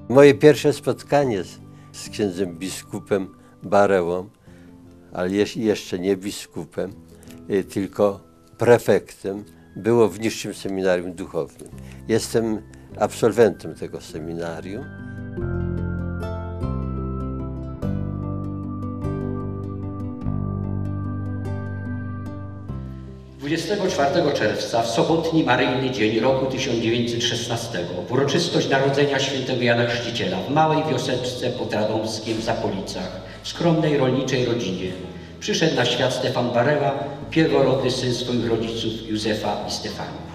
Moje pierwsze spotkanie z księdzem biskupem Barełą, ale jeszcze nie biskupem, tylko prefektem, było w niższym seminarium duchownym. Jestem absolwentem tego seminarium. 24 czerwca, w sobotni maryjny dzień roku 1916, w uroczystość narodzenia świętego Jana Chrzciciela w małej wioseczce pod Radomskiem w Zapolicach, w skromnej rolniczej rodzinie, przyszedł na świat Stefan Bareła, pierworodny syn swoich rodziców Józefa i Stefanii.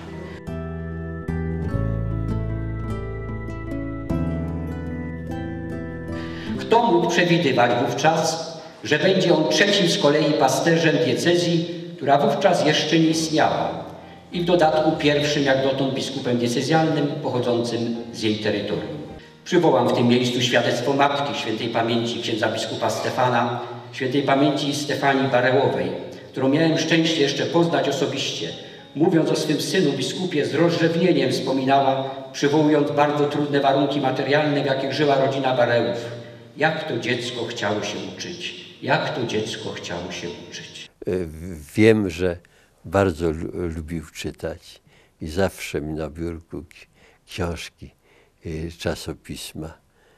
Kto mógł przewidywać wówczas, że będzie on trzecim z kolei pasterzem diecezji, która wówczas jeszcze nie istniała, i w dodatku pierwszym jak dotąd biskupem diecezjalnym pochodzącym z jej terytorium. Przywołam w tym miejscu świadectwo matki świętej pamięci księdza biskupa Stefana, świętej pamięci Stefanii Barełowej, którą miałem szczęście jeszcze poznać osobiście. Mówiąc o swym synu, biskupie z rozrzewnieniem wspominała, przywołując bardzo trudne warunki materialne, w jakich żyła rodzina Barełów. Jak to dziecko chciało się uczyć? Jak to dziecko chciało się uczyć? Wiem, że bardzo lubił czytać i zawsze mi na biurku książki, czasopisma.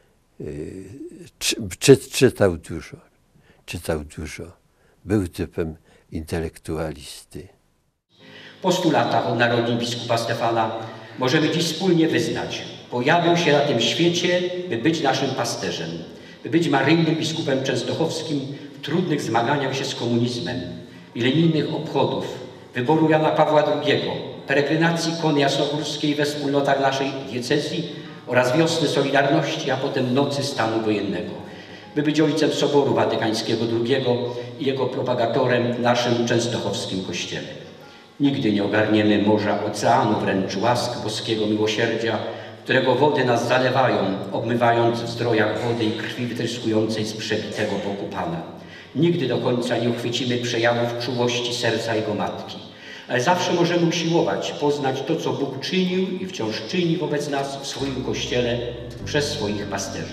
Czytał dużo. Był typem intelektualisty. Po 100 latach od narodzin biskupa Stefana możemy dziś wspólnie wyznać: pojawił się na tym świecie, by być naszym pasterzem, by być maryjnym biskupem częstochowskim w trudnych zmaganiach się z komunizmem, milenijnych obchodów, wyboru Jana Pawła II, peregrinacji Kony Jasnogórskiej we wspólnotach naszej diecezji oraz wiosny Solidarności, a potem nocy stanu wojennego, by być ojcem Soboru Watykańskiego II i jego propagatorem w naszym częstochowskim kościele. Nigdy nie ogarniemy morza, oceanu wręcz łask boskiego miłosierdzia, którego wody nas zalewają, obmywając w zdrojach wody i krwi wytryskującej z przebitego boku Pana. Nigdy do końca nie uchwycimy przejawów czułości serca Jego Matki, ale zawsze możemy usiłować poznać to, co Bóg czynił i wciąż czyni wobec nas w swoim Kościele przez swoich pasterzy.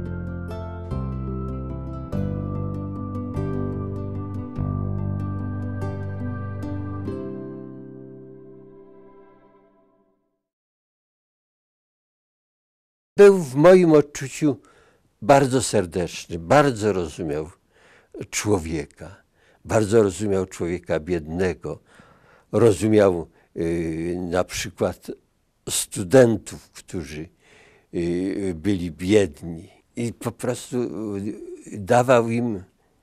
Był w moim odczuciu bardzo serdeczny, bardzo rozumiał człowieka, bardzo rozumiał człowieka biednego, rozumiał na przykład studentów, którzy byli biedni i po prostu dawał im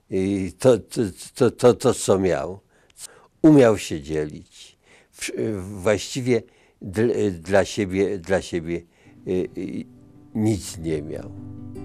to co miał. Umiał się dzielić. Właściwie dla siebie nic nie miał.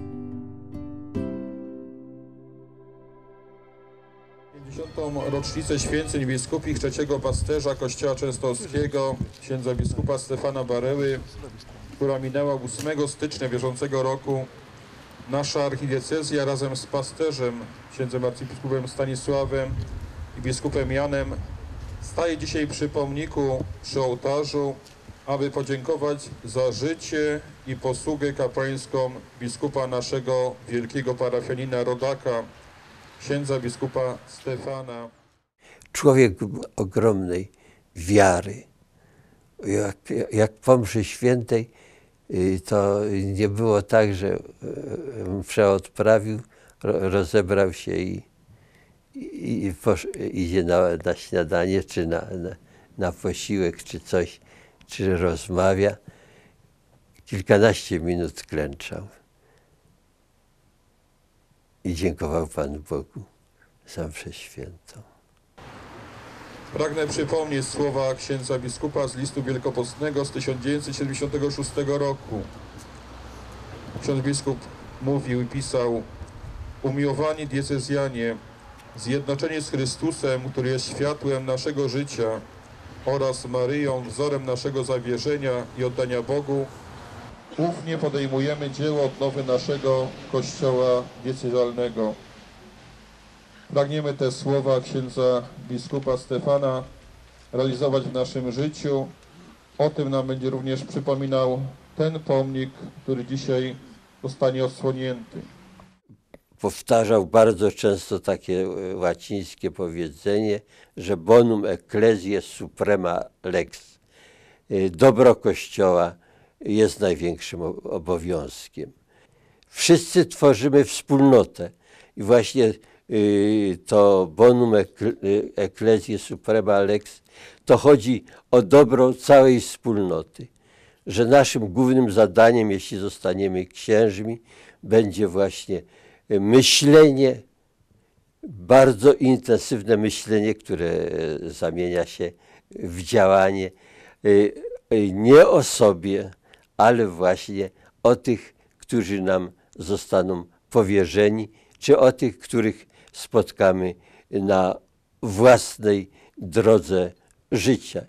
Rocznicę święceń biskupich trzeciego pasterza Kościoła Częstochowskiego, księdza biskupa Stefana Bareły, która minęła 8 stycznia bieżącego roku, nasza archidiecezja razem z pasterzem, księdzem arcybiskupem Stanisławem i biskupem Janem, staje dzisiaj przy pomniku, przy ołtarzu, aby podziękować za życie i posługę kapłańską biskupa naszego wielkiego parafianina, rodaka, księdza biskupa Stefana. Człowiek ogromnej wiary. Jak po mszy świętej, to nie było tak, że mszę odprawił, rozebrał się i idzie na śniadanie, czy na posiłek, czy coś, czy rozmawia. Kilkanaście minut klęczał i dziękował Panu Bogu za mszę świętą. Pragnę przypomnieć słowa księdza biskupa z listu wielkopostnego z 1976 roku. Ksiądz biskup mówił i pisał: umiłowani diecezjanie, zjednoczeni z Chrystusem, który jest światłem naszego życia, oraz Maryją, wzorem naszego zawierzenia i oddania Bogu, ufnie podejmujemy dzieło odnowy naszego Kościoła diecezjalnego. Pragniemy te słowa księdza biskupa Stefana realizować w naszym życiu. O tym nam będzie również przypominał ten pomnik, który dzisiaj zostanie odsłonięty. Powtarzał bardzo często takie łacińskie powiedzenie, że bonum ecclesiae suprema lex. Dobro Kościoła jest największym obowiązkiem. Wszyscy tworzymy wspólnotę i właśnie to bonum ecclesiae suprema lex, to chodzi o dobro całej wspólnoty, że naszym głównym zadaniem, jeśli zostaniemy księżmi, będzie właśnie myślenie, bardzo intensywne myślenie, które zamienia się w działanie nie o sobie, ale właśnie o tych, którzy nam zostaną powierzeni, czy o tych, których spotkamy na własnej drodze życia.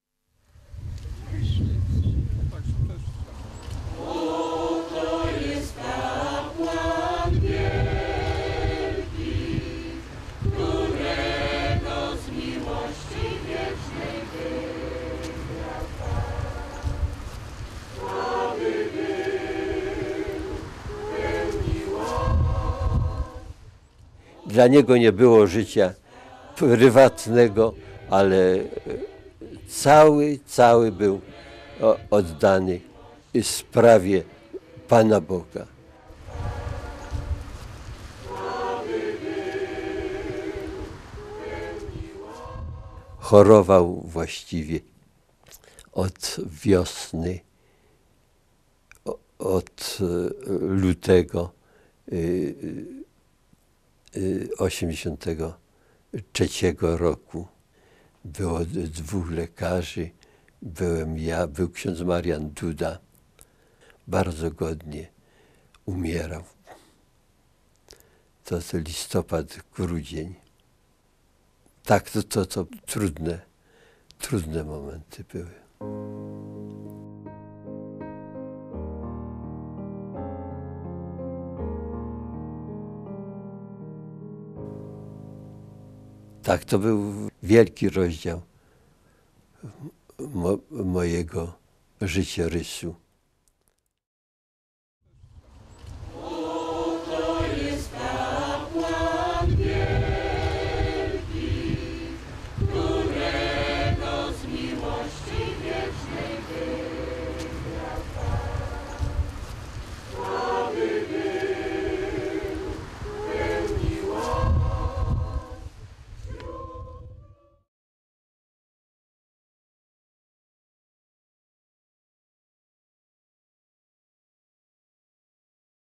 Dla niego nie było życia prywatnego, ale cały był oddany sprawie Pana Boga. Chorował właściwie od wiosny, od lutego 1983 roku. Było 2 lekarzy, byłem ja, był ksiądz Marian Duda. Bardzo godnie umierał. To listopad, grudzień. Tak, to trudne momenty były. Tak, to był wielki rozdział mojego życiorysu.